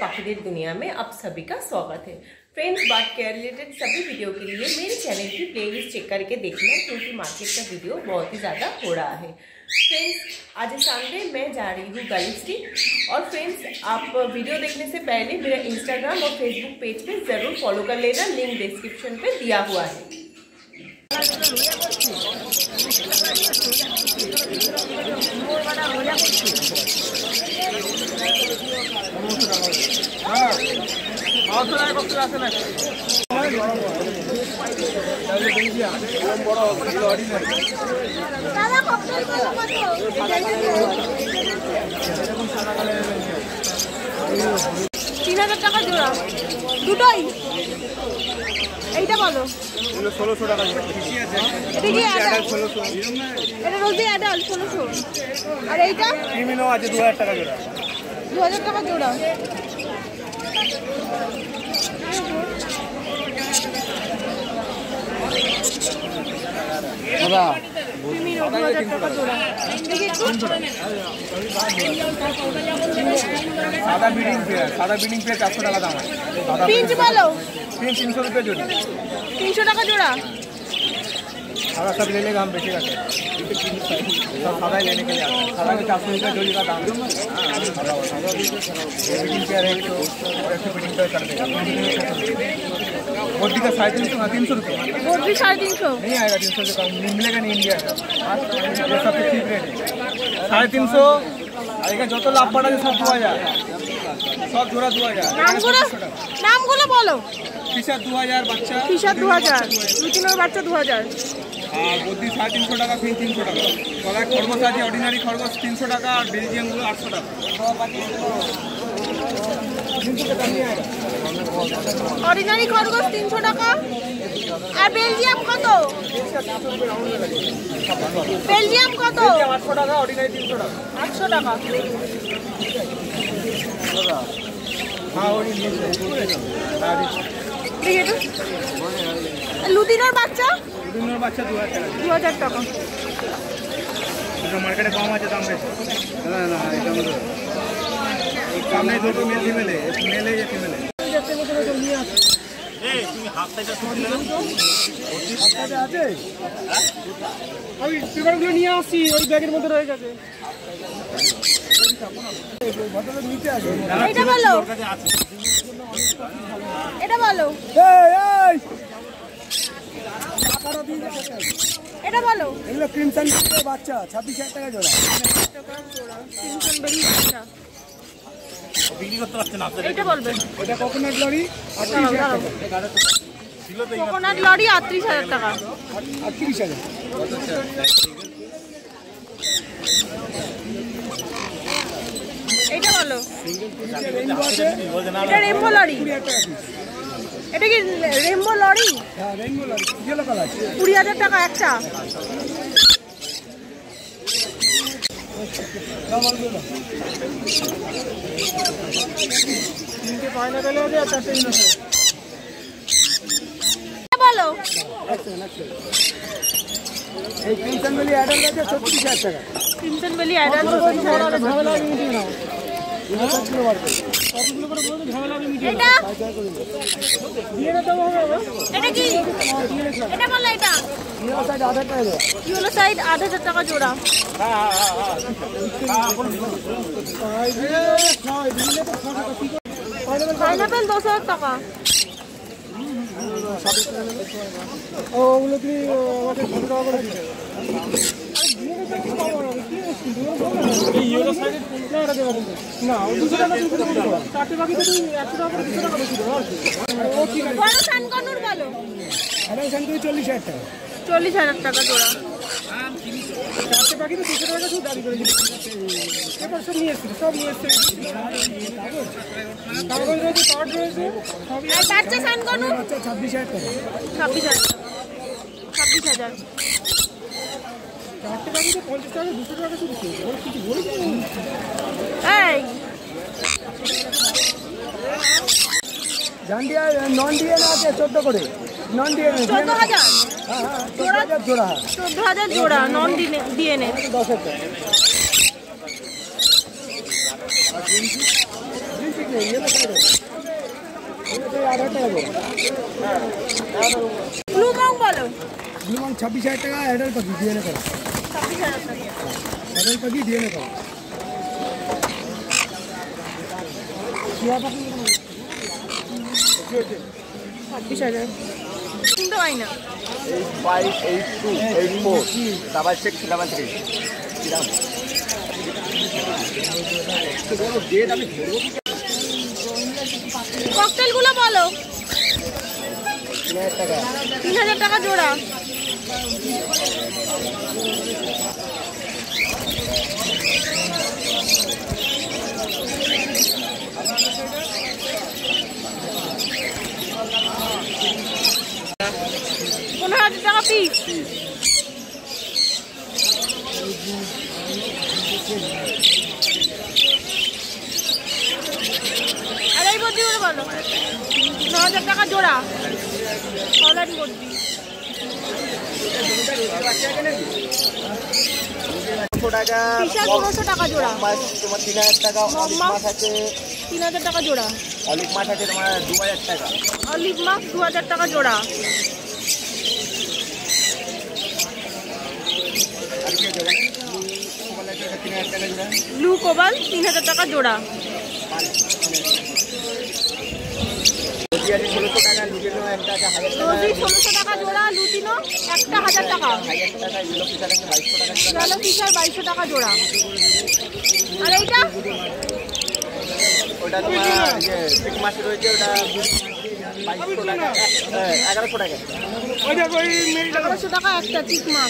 पाखिदेर दुनिया में आप सभी का स्वागत है। फ्रेंड्स, बर्ड केयर रिलेटेड सभी वीडियो के लिए मेरे चैनल की प्लेलिस्ट चेक करके देखना, क्योंकि मार्केट का वीडियो बहुत ही ज़्यादा हो रहा है। फ्रेंड्स, आज संडे मैं जा रही हूँ गली स्ट्रीट। और फ्रेंड्स, आप वीडियो देखने से पहले मेरा इंस्टाग्राम और फेसबुक पेज पे ज़रूर फॉलो कर लेना, लिंक डिस्क्रिप्शन पे दिया हुआ है। तीन হাজার টাকা জোড়া দুটোই। এইটা বলো 1600 টাকা। এটা কি অ্যাডাল্ট? এটা রোজি অ্যাডাল্ট 1600। আর এইটা ক্রিমিনো আছে 2000 টাকা জোড়া। 2000 টাকা জোড়া। দাদা ক্রিমিনো 2000 টাকা জোড়া। দেখি একটু সাদা বিডিং পেয়ার 400 টাকা দাম আছে। পিঞ্চ বলো पिन 300 रुपये जोड़ी। 300 টাকা জোড়া। सादा सब ले लेगा हम बेचेगा सब सादा ही लेने के लिए सादा के 400 रुपये जोड़ी का दाम। बिडिंग पेयर है तो ऐसे बिडिंग पेयर कर देगा। बोटी का 350 रुपये। बोटी 350 नहीं आएगा 300 से कम मिलेगा नहीं इंडिया का। ये सब चीप रेट है 350 आएगा। जो तो लाभ पड़ा सब 2000 सब जोड़ा 2000। নামগুলো বলো। ফিশার 2000 বাচ্চা। ফিশার 2000, রুটিনের বাচ্চা 2000। আর বদ্রি 350 টাকা, ফিন 300 টাকা। গলায় খরগোশ আছে, অর্ডিনারি খরগোশ 300 টাকা আর বেলজিয়ামগুলো 800 টাকা। অর্ডিনারি খরগোশ 300 টাকা। আর বেলজিয়াম কত? বেলজিয়াম কত? 800 টাকা, অর্ডিনারি 300 টাকা। 800 টাকা। হ্যাঁ ওই লুটিনোর বাচ্চা? লুটিনোর বাচ্চা 2000 টাকা। 2000 টাকা। এটা মার্কেটে কম আছে, দাম বেশি। না না এটা আমাদের সামনে দুটো মেল ফিমেলে, মেলে যে ফিমেলে। এই তুমি হাফ সাইজটা শুনে নাও তো। হাফ সাইজে আছে? আমি পেপারগুলো নিয়ে আসছি, ওই ব্যাগের মধ্যে রয়ে গেছে। এটা বলো। এটা বলো। এটা বলো। এগুলো ক্রিমসন বেরির বাচ্চা 26000 টাকা জোড়া। ক্রিমসন বেরির বাচ্চা বিক্রি করতে পারছেন আপনারা। এটা বলবেন। এটা কোকোনাট লরি 38000 টাকা। কোকোনাট লরি 38000 টাকা। 38000। এটা বলো। এটা রেমবো লরি। এটা কি রেমবো লরি? হ্যাঁ রেমবো লরি। ইয়েলো কালার 20000 টাকা একটা। তিনটে পাইনাপেল আছে আর চারটে ইনোসেন্ট। বলো। এই ক্রিমসন বেলি অ্যাডাল্ট আছে 36000 টাকা। ক্রিমসন বেলি অ্যাডাল্ট 36000 টাকা। ঝামেলা আমি মিটিয়ে নাও। এটা কতগুলো বাড়বে? কতগুলো করে বলতে ঝামেলা আমি মিটিয়ে নাও। এটা দিয়ে না দাও হবে। এটা কি? এটা বলো। এটা ইয়েলো সাইড 8000 টাকা জোড়া। ইয়েলো সাইড 8000 টাকা জোড়া। পাইনাপেল 10000 টাকা। ওগুলো তুমি আমাকে 100 টাকা করে দিতে। না 200 টাকা তুমি দেবো। চারটে বাকি তো তুমি 100 টাকা করে 200 টাকা বেশি দেবো। ও কি বড় সানকনুর বলো। আরে সানকনুর 40000 টাকা। 40000 টাকা জোড়া। চারটে বাকি তো 200 টাকা শুধু দাবি করে দিচ্ছি। এবার সব নিয়ে এসেছি, সব নিয়ে এসেছি। কাগজ রয়েছে, কার্ড রয়েছে, সবই। আর বাচ্চা সানকনুর বাচ্চা 26000 টাকা। 26000। 26000। চারটে বাকি তো 50 টাকা 200 টাকা শুধু কিছু বলেছি। এই জান্ডিয়া নন ডিএনএ আছে 14 করে। Non DNA 14000। হ্যাঁ হ্যাঁ 14000 জোড়া। 14000 জোড়া নন ডিএনএ। 10000 টাকা। ব্লু মং বলো। ব্লু মং 26,000 টাকা, অ্যাডাল্ট পাখি ডিএনএ করা। 26,000 টাকা। অ্যাডাল্ট পাখি ডিএনএ করা। 26,000 শুনতে পাই না। 8582846633 ককটেল গুলো বলো। 3000 টাকা। 3000 টাকা জোড়া। টাকা পিস। আড়াই বদ্রি করে বলো। 9,000 টাকা জোড়া। অনলাইন বদ্রি। ফিশার 1500 টাকা জোড়া। তোমার 3000 টাকা। অলিভ মাছ আছে 3000 টাকা জোড়া। অলিভ মাছ আছে তোমার 2000 টাকা। অলিভ মাছ 2000 টাকা জোড়া। ব্লু কোবাল 3000 টাকা জোড়া। রোজি 1600 টাকা জোড়া। লুটিনো একটা 1000 টাকা। ইয়েলো ফিশার 2200 টাকা জোড়া। আর এইটা ওটা তোমার পিক মাছ রয়েছে, ওটা 2200 টাকা। 1100 টাকা। 1100 টাকা একটা চিক মাছ।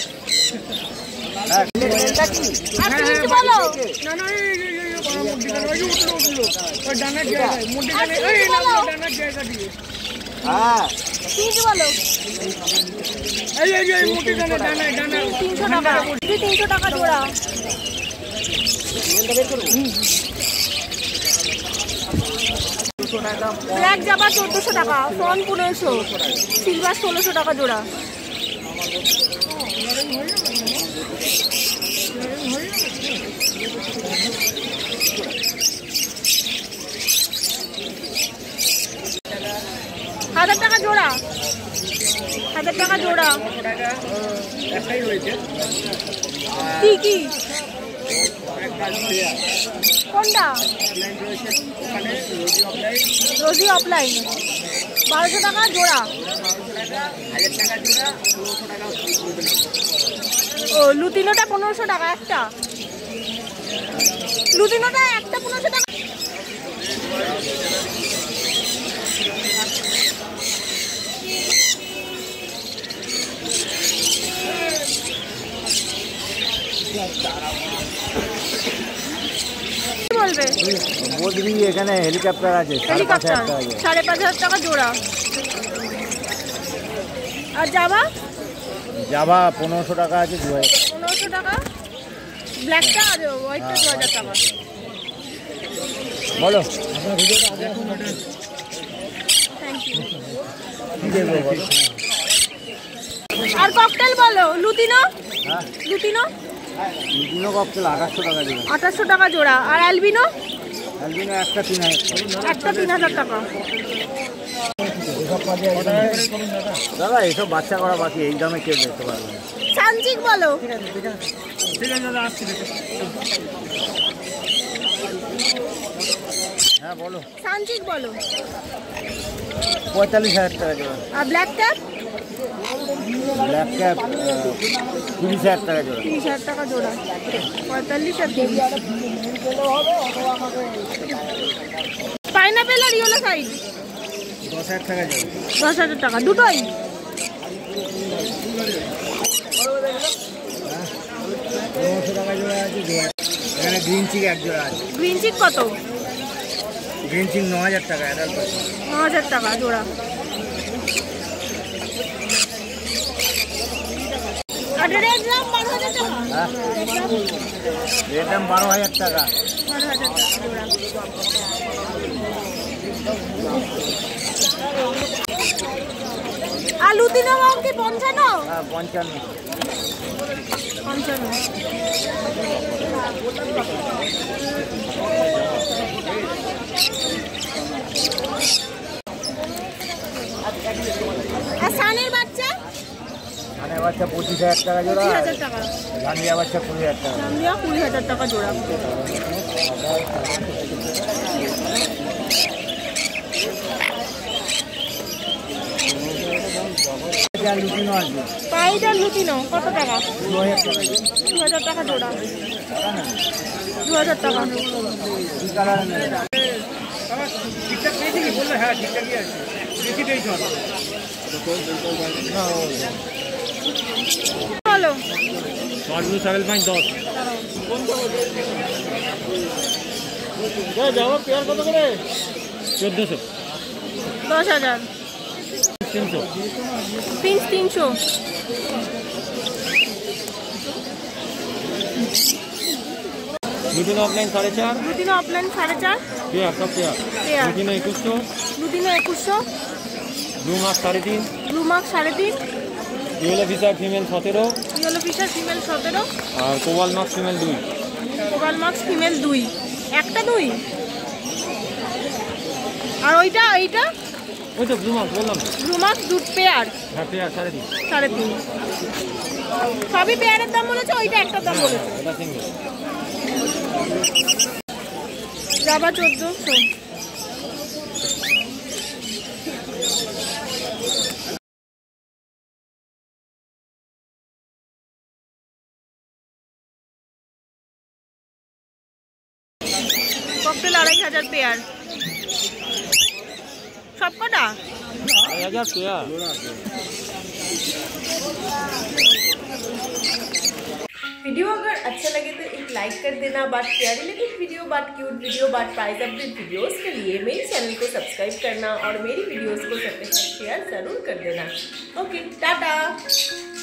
তিনশো টাকা জোড়া। ব্ল্যাক জাবা 1400 টাকা। ফন 1500। সিলভার 1600 টাকা জোড়া। হাজার টাকা জোড়া। 1000 টাকা জোড়া। কি কি কোনটা? রোজি অফলাইন 1200 টাকা জোড়া। ও লুতিনোটা 1500 টাকা একটা। লুতিনোটা একটা 1500 টাকা। বলবে বদ্রি এখানে হেলিকপ্টার আছে। হেলিকপ্টার 5,500 টাকা জোড়া। আর জাবা? জাভা 1500 টাকা আছে। 1500 টাকা। ব্ল্যাকটা আর হোয়াইটটা 2000 টাকা। বলো থ্যাংক ইউ। কি দেবো বলো? আর ককটেল বলো। লুতিনো? লুতিনো লুটিনো ককটেল 800 টাকা দেবে। 800 টাকা জোড়া। আর অ্যালবিনো? অ্যালবিনো একটা 3000। একটা 3000 টাকা। দাদা এসব বাচ্চা করা বাকি, এই দামে কেউ দেখতে পারবে না। সানচিক বলো। হ্যাঁ বলো। সানচিক বলো। 45,000 টাকা জোড়া। আর ব্ল্যাক ক্যাপ? ব্ল্যাক ক্যাপ 30,000 টাকা জোড়া। 30,000 টাকা জোড়া। 45 আর 30। পাইনাপেল আর ইয়েলো সাইড 10,000 টাকা জোড়া। 10,000 টাকা দুটোই। 900 টাকা জোড়া আছে। এখানে গ্রিন চিক এক জোড়া আছে। গ্রিন চিক কত? গ্রিন চিক 9,000 টাকা। 9,000 টাকা জোড়া। আর রেড দাম 12,000 টাকা। হ্যাঁ এর দাম 12,000 টাকা। 12,000 টাকা জোড়া। আর লুতিনো রং কি 55? হ্যাঁ 55। 55। বাচ্চা 25,000 টাকা জোড়া, 25,000 টাকা। ঝান্ডিয়া বাচ্চা 20,000 টাকা। ঝান্ডিয়া 20,000 টাকা জোড়া। লুটিনো আছে, পাইডার লুটিনো কত টাকা? 2,000 টাকা। 2,000 টাকা জোড়া। 2,000 টাকা। কি কালার নেবে? ঠিকঠাক পেয়েছি কি বললে? হ্যাঁ ঠিকঠাকই আছে, বেশি পেয়েছি না। হ্যালো ব্লু ছাগল 10। যাও পেয়ার কত করে? 1400। 10,000। 300। Piece 300। Lutino opaline 4.5। Lutino opaline 4.5। Pair সব pair. Pair. Lutino 2100। Lutino 2100। Blue mark 3.5। Blue mark 3.5। Yellow Fischer female 17। Yellow Fischer female 17। আর কোবাল মার্ক ফিমেল 2। কোবাল মার্কস ফিমেল 2। একটা 2। আর ওইটা এইটা ওই তো ব্লু মার্ক বললাম তো। ব্লু মার্কস দুধ পেয়ার হ্যাঁ পেয়ার 3.5। 3.5। সবই পেয়ারের দাম বলেছে, ওইটা একটা দাম বলেছে। এটা সিঙ্গেল। জাবা 1400। Cocktail 2,500 pair. সব কটা? 2,000 পেয়ার। वीडियो अगर अच्छा लगे तो एक लाइक कर देना। Bird share related video, bird cute video, bird price update videos के लिए मेरे चैनल को सब्सक्राइब करना और मेरी वीडियोस को सबके साथ शेयर ज़रूर कर देना। ओके, टाटा।